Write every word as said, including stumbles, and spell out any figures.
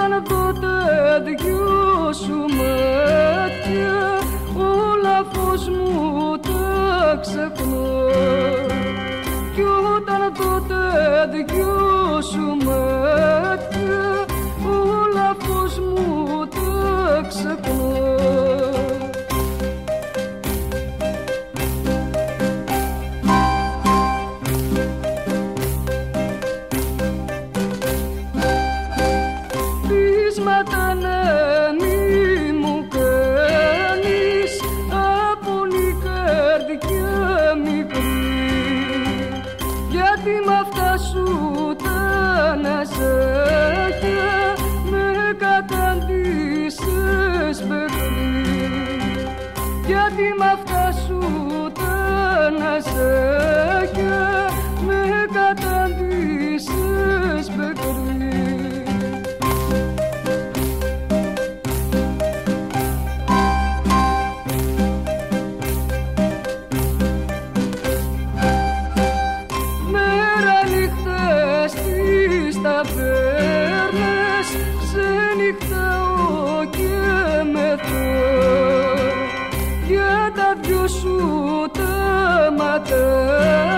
όταν δω τα δυο σου μάτια όλα φως μου τα ξεχνώ. Κι όταν δω τα δυο σου μάτια όλα φως μου τα ξεχνώ. Πείσματα να μη μου κάνεις από η καρδιά μικρή, γιατί μ' αυτά σου τα ναζάκια με καταντήσες παιχνί, γιατί μ' αυτά σου τα ναζάκια με καταντήσες παιχνί. Ταβέρνες ξενυχτάω και μεθώ για τα δυο σου τα ματάκια.